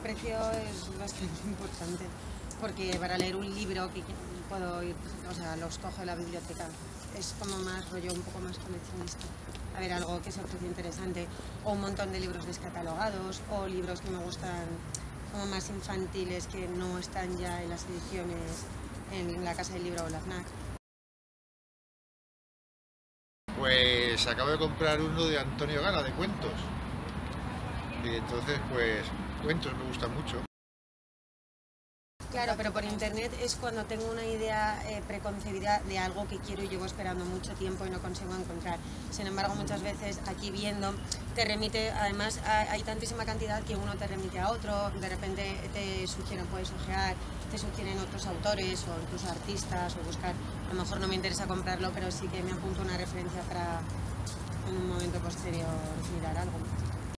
precio es bastante importante, porque para leer un libro que puedo ir, o sea, los cojo de la biblioteca, es como más rollo, un poco más coleccionista. A ver, algo que sea precio interesante, o un montón de libros descatalogados, o libros que me gustan como más infantiles, que no están ya en las ediciones en la Casa del Libro o la FNAC. Pues acabo de comprar uno de Antonio Gala, de cuentos. Y entonces, pues, cuentos me gustan mucho. Claro, pero por internet es cuando tengo una idea preconcebida de algo que quiero y llevo esperando mucho tiempo y no consigo encontrar. Sin embargo, muchas veces aquí viendo te remite, además hay tantísima cantidad que uno te remite a otro, de repente te sugieren, puedes ojear, te sugieren otros autores o incluso artistas o buscar. A lo mejor no me interesa comprarlo, pero sí que me apunto una referencia para en un momento posterior mirar algo.